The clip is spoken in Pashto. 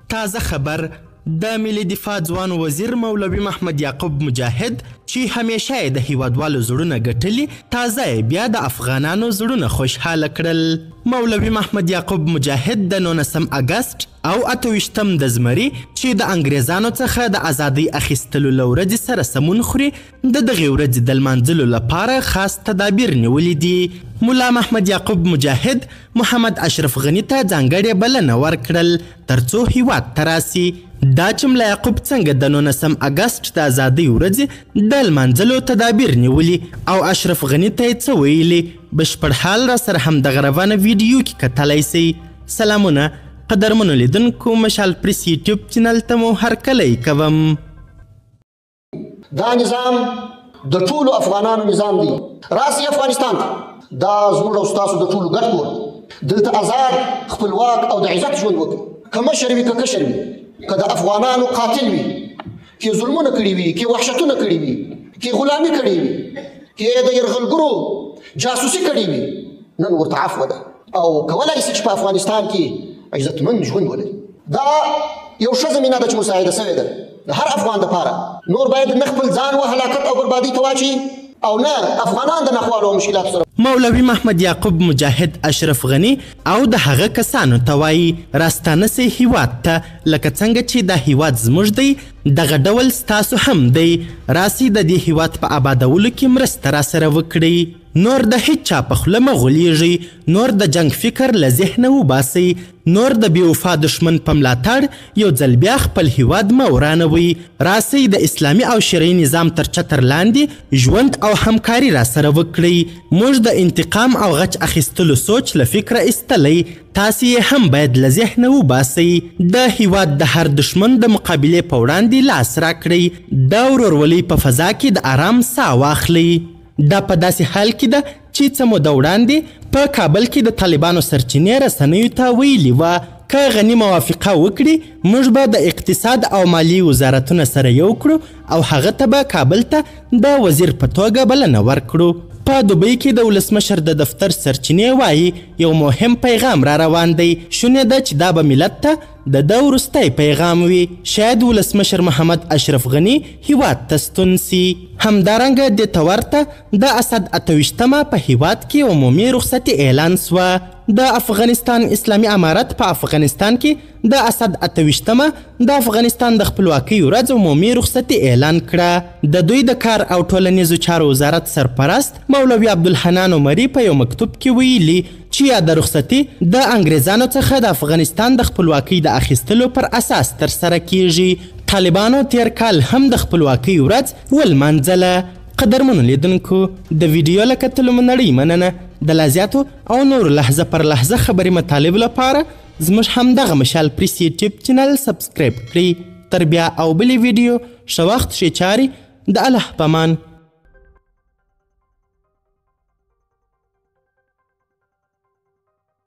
تازه خبر د ملي دفاع ځوان وزیر مولوي محمد یعقوب مجاهد چې همیشه یې د هیوادوالو زړونه ګټلي تازه یې بیا د افغانانو زړونه خوشحاله کړل. مولوي محمد یعقوب مجاهد د 19 اګست او 28 د زمري چې د انګریزانو څخه د ازادۍ اخیستلو له ورځې سره سمون خوري د دغې ورځې د لمانځلو لپاره خاص تدابیر نیولي دي. ملا محمد یعقوب مجاهد محمد اشرف غني ته ځانګړې بلنه ورکړل ترڅو هیواد ته راسي. دا چې ملا یعقوب څنګه د 19 اګست د ازادۍ ورځې د لمانځلو تدابیر نیولي او اشرف غني ته یې څه ویلي بشپړ حال را سره هم د غروانه ویډیو کې کتلی سئ. سلامونه قدرمنو لیدونکو، مشال پریس یوټیوب چینل ته مو هرکلی کوم. دا نظام د ټولو افغانانو نظام دی. راسي افغانستان دا زموږ او ستاسو د ټولو ګډ کور. دلته آزاد خپلواک او د عزت ژوند وکړي. که مشر وي که کشر وي، که د افغانانو قاتل وي، که ظلمونه کړي وي، که وحشتونه کړي وي، که غلامي کړي وي، که د یرغلګرو جاسوسي کړي وي، نن ورته عفوه ده او کولی شي چې په افغانستان کې عزتمند ژوند ولري. دا یو ښه زمینه ده چې مساعده سوې ده د هر افغان دپاره. نور باید نه خپل ځان و هلاکت او بربادۍ ته واچوي او نه افغانان د ناخوالو او مشکلاتو سره. مولوي محمد یعقوب مجاهد اشرف غني او د هغه کسانو ته وایي راستانه سئ هیواد ته، لکه څنګه چې دا هیواد زموږ دی دغه ډول ستاسو هم دی. راسئ د دې هیواد په آبادولو کې مرسته راسره وکړئ. نور د هیڅ چا په خوله مه غولیږئ، نور د جنگ فکر له ذهنه وباسئ، نور د بېوفا دښمن په ملاتړ یو ځل بیا خپل هیواد مه ورانوئ. راسئ د اسلامي او شرعي نظام تر چتر لاندې ژوند او همکاري راسره وکړئ. موږ د انتقام او غچ اخیستلو سوچ له فکره ایستلی، تاسې یې هم باید له ذهنه وباسئ. د هیواد د هر دښمن د مقابلې په وړاندې لاس راکړئ. د ورورولۍ په فضا کې د آرام ساه واخلئ. دا په داسې حال کې ده چې څه موده وړاندې په کابل کې د طالبانو سرچینې رسنیو ته ویلي وه که غني موافقه وکړي موږ به د اقتصاد او مالیې وزارتونه سره یو کړو او هغه ته به کابل ته د وزیر په توګه بلنه ورکړو. په دوبۍ کې د ولسمشر د دفتر سرچینې وایي یو مهم پیغام را روان دی. شونې ده چې دا به ملت ته د ده وروستی پیغام وي. شاید ولسمشر محمد اشرف غني هیواد ته ستون سي. همدارنګه دې ته ورته د اسد 28مه په هیواد کې عمومي رخصتي اعلان سوه. د افغانستان اسلامي امارت په افغانستان کې د اسد 28مه د افغانستان د خپلواکۍ ورځ عمومي رخصتي اعلان کړه. د دوی د کار او ټولنیزو چارو وزارت سرپرست مولوي عبدالحنان عمري په یو مکتوب کې ویلي چې یاده رخصتي د انګریزانو څخه د افغانستان د خپلواکۍ د اخیستلو پر اساس ترسره کیږي. طالبانو تیر کال هم د خپلواکۍ ورځ ولمانځله. قدرمنو لیدونکو، د ویډیو له کتلو مو نړۍ مننه. د لا زیاتو او نورو لحظه پر لحظه خبري مطالب لپاره زموږ همدغه مشال پریس یوټیوب چینل سبسکرایب کړئ. تر بیا او بلې ویډیو ښه وخت ښې چارې د الله په امان.